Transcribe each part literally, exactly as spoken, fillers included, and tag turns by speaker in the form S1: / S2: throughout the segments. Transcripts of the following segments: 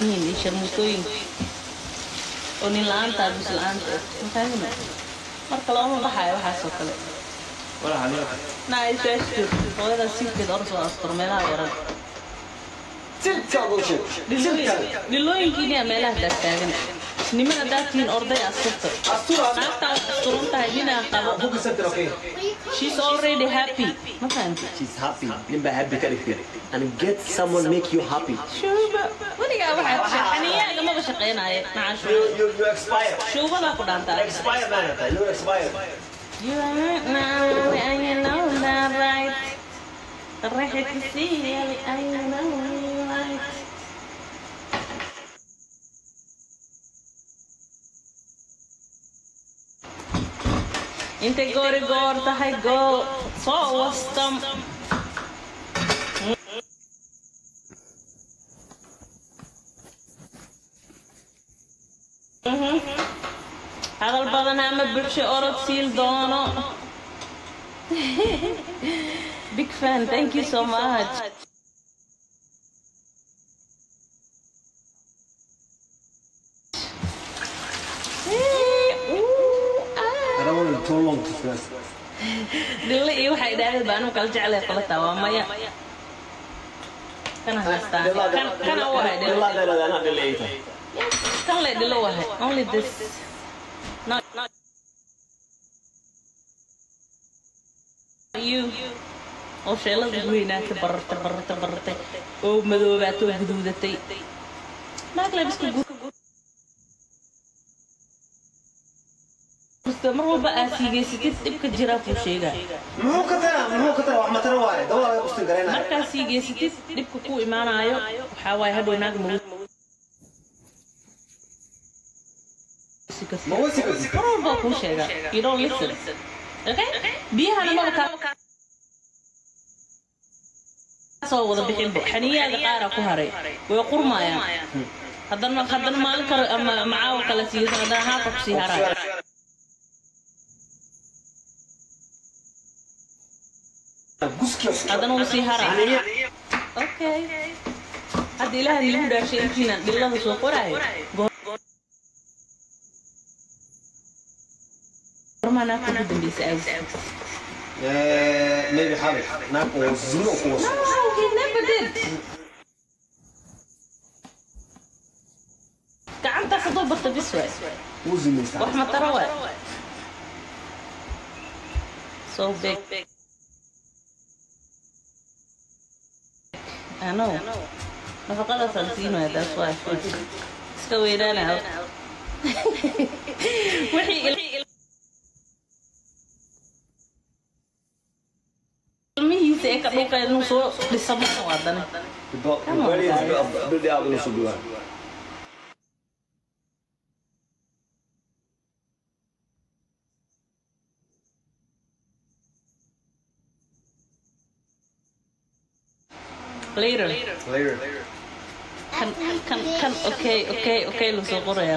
S1: يسنين يشرموتوين ونلعن تابس الآن فاهمنا مركلا ما بحاجة وحاسة كله
S2: ولا عليك
S1: نايش أشتر وهذا سيف كده أرسل أسطر ملا ورد
S2: تلك أبوشك
S1: للوين كيني أملا تكتاجن نمنا داتين أرضي أسطر
S2: أسطر
S1: ناقة أسطرون تهجينا قبل
S2: أبوك سنتر أوكي
S1: she's already happy ما فهمت
S3: She's happy. Limba happy كارثة. And get someone make you happy.
S1: شو بقى ودي قاعد واحد شحنية لما بشقينا مع شو
S2: You you you expire.
S1: شو بقى قدام تاني
S2: Expire man. You expire.
S1: You are now and you know that right. ريحة السيل I know right. انت غوري غور تهي غو صو وستم هذا البدن هم بلشي أورد سيل دونو. Big fan, thank you so much.
S2: I don't want to too long to stress.
S1: Dili iyo waxay dhaahday baan kala jeclay qalata waa maya. Kana haystaa. Kana waa
S3: لا لا لا أنا دليت.
S1: kan le dilo wahay only this not not you oo sheelada weynaa barta barta barta oo madoobaatoo guduudatay naag labisku mar walba aasiigeysatid dhibka jira ku sheegaa
S2: muxuu ka tara muxuu ka tara wax ma tara waaye dawada ay ustin gareynaa
S1: markaa siigeysatid dhibka ku imaanayo waxaa waaye hadhow naag ma
S2: ma wasi kasi
S1: Horba ku sheega you don't listen okay biyahana ma ka soo wada bixin xaniyaada qaar ku haray way qurmayaan hadana hadana maalin kale ama macaaw kala siisan hadana haaf ku sii haray hadana uu sii haray okay hadii ilaahay lagu dhaashay intiina dhilada soo qoraayo أنا كنت بدي أسأل.
S2: maybe حالي ناكو زينو كوس.
S1: No, he never did. كأنت خطوة بتبسوي.
S2: وزينو استعمل.
S1: وإحنا تروى. So big. I know. ما فقط سلسينه that's why. سوي لنا. وحي Eka buka nuso di sama wadana.
S3: Bari beli aku nuso dua.
S1: Later.
S2: Later.
S1: Kan kan kan okay okay okay nuso Korea.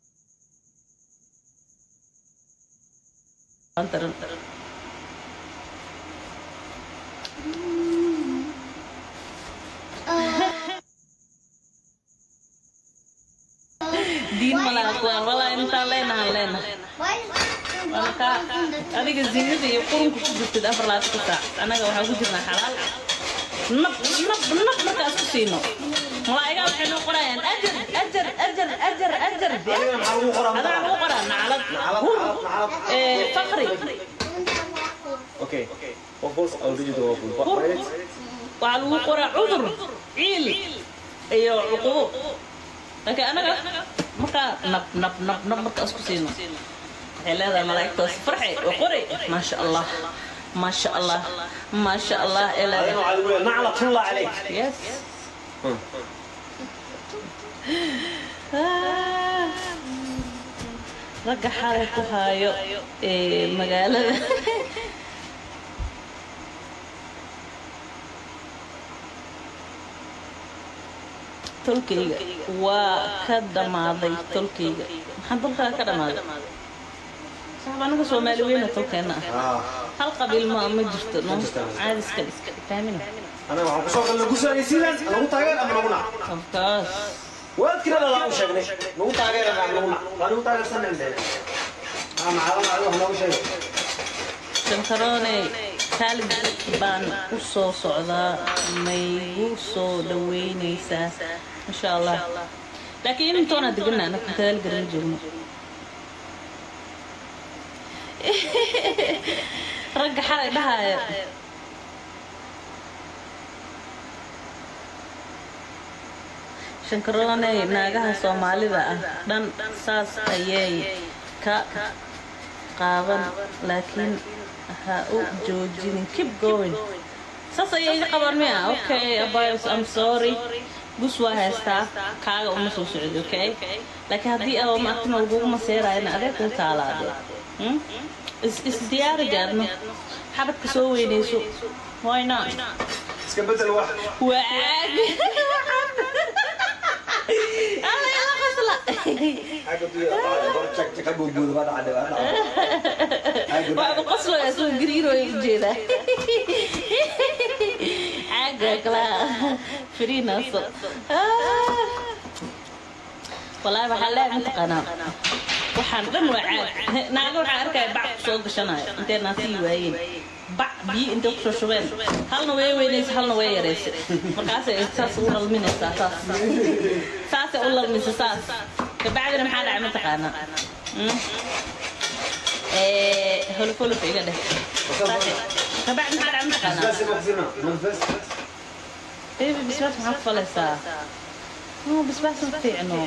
S1: Antar antar. Din malakuan wala inta lena lena marka adiga zinada iyo qurunku ku jirtid afar laad ku saac anaga waxa ku jirnaa xalaal nab nab nab markaas ku siino malaa'iga waxay noo qorayaan ajar ajar ajar ajar ajar
S2: adiga maxaa lagu qoraa
S1: hada lagu qoraa nacalad ee faqri
S3: Okay. Waffles I'll do the waffle.
S1: waxa lagu qoraa cudur ciil iyo uquuq لكن أنا مركا نب نب نب نب مركا أسكو سينو هلا ملاك فرحي وقري ما شاء الله ما شاء الله ما شاء الله إلى
S2: نعلة الله عليك
S1: يس رجع حالك وهايو مقالة تلكيجا وكدماضي تلكيجا حضرتها كدماضي صاحب أنا كسومالي وين تلكينا هل قبل ما مجرت نو عادي سكدي فاهمين
S2: أنا ما أقصد أن نقول شيء سيلان أنا أقول تاجر أما نقولنا
S1: of course
S2: وقت كده لا وش يعني مو تاجر أنا مو قالوا تاجر سنة ده أنا معلوم معلوم أنا وش يعني
S1: shankaroone kaalid baan u soo socdaa maygu soo dhaweynaysaa insha allah laakiin intoona deganaa anaka kadaal garan joogno ragga xalay dhahaya shankaroone naagaha soomaalida ah dhan saas ayay ka qaaban laakiin ha u joojinin keep going saas ayay qaban miya okay abayos I'm sorry bus waa haystaa kaaga uma soo socdo okay laakiin haddii aad maartin ugu maseerayna adeeg ku taalaade hmm is is diyaar gaadno xabadka soo weynayso why not
S2: iska bedel wax
S1: waad
S2: حاجة بيا برضه شك شك أبو بود بعد عدل
S1: بعد قصله يا سو جريرو يجينا عاقك لا فرينا صو والله بحلا متقنا waxaan dhan waa caag naaga waxa arkay bac soo gashanay intee naasi waayeen bac bi inta ku soo shubeen halna way weynaysa halna way yareysay markaas ay saas u qalminaysaa saas saas u qalminaysaa saas kabacdina maxaa dhacay mataqaana ee hol folo fiiga dheh kabacdina maxaa dhacay mataqaana
S2: بس مخزنة نفس
S1: ايه بس بس maxaa ku falaysaa no bas bas ma fiicno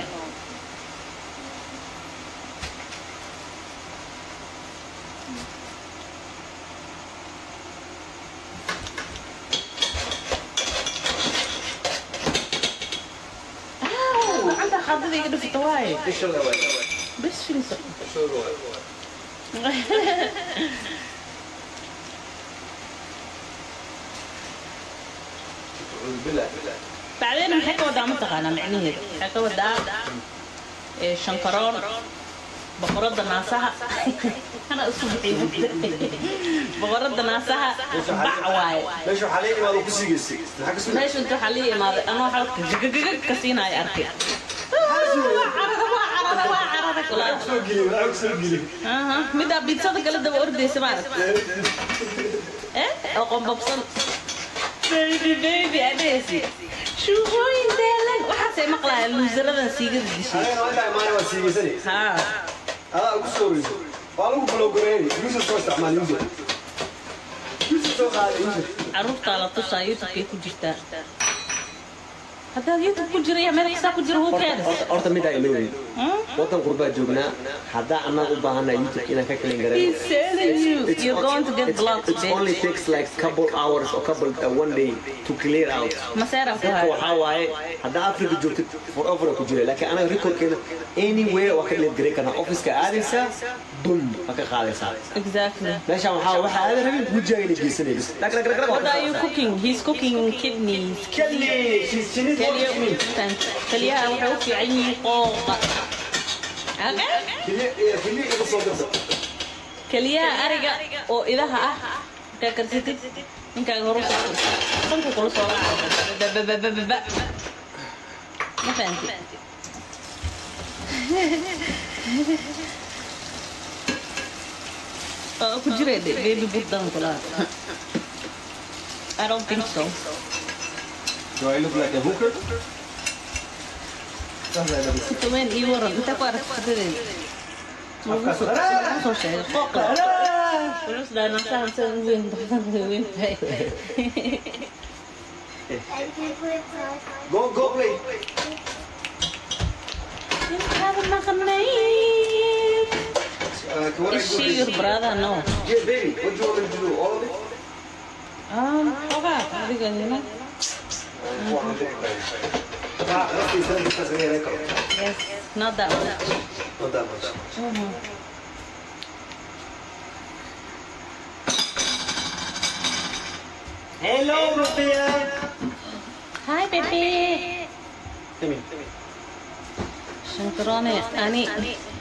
S1: حاضر يقدر في طواي
S2: ايش هذا
S1: بس في نص
S2: شو هو بلا
S1: بعدين محكوا دا متقانا معنيه محكوا دا شنكرون بقرد ناسها انا اسمعي بقرد ناسها بعواي
S2: ليش حاليا ما لو كسي قسي
S1: ليش انتو حاليا ما انا حلقت كسينا يا اركي اها مدى بيتصدق قال دابا اردي سمعت ايه او قم ببصل بيبي بيبي انيسي شو هو يدلن وحاسه مقلع الوزرده سيغد دشي
S2: انا والله ما انا سيغسني
S1: ها
S2: اه وسوري قالوا بلوغرين يوسف سو استعمال يوسف يوسف سو قال يوسف
S1: عرفت على طشا يوتيوب كي كجرتا هذا يوتيوب كجريا ما حساب كجر هو كده
S3: horta mid ay leeyihiin wadan qurba joognaa hada ana u baahanahay youtube ina ka kalen garan
S1: He's telling you you're going to get blocked
S3: it only takes like couple hours or couple uh, one day to clear out
S1: ما سيرا
S3: waxa waaye hada afrika joogtid forever ku jira laakiin ana record keena anywhere waa ka leed gareey kana office ka aadaysa bum ka qaadaysa
S1: exactly
S3: meesha waxa waxa aad rabin wajigayna geysanayso
S1: what are you cooking he's cooking kidneys
S2: كلي شنو
S1: كليه كليه wuxuu u fiican yahay qooqa
S2: كلي كلي يقصوا قصه
S1: kaliyaha ariga oo idaha ah ka karsatid ninka hore sanku kula soo raacay ma fahanti oo ku jiray baby budan kula I don't think so
S2: Do I look like a hooker?
S1: Ito men iwaran inta ko aras kadin soo sheegay qooqa Terus dan nasa sa win win pay.
S2: Go go play. Uh,
S1: Is she your brother? No.
S2: Yeah, baby. What do you want me to do? All of it?
S1: Um, okay. Hindi ganyan na. Yes, not that much.
S2: Not that much.
S1: Mm-hmm.
S2: Hello, Rupiah.
S1: Hi, baby.
S2: Come
S1: Shankarone, Ani.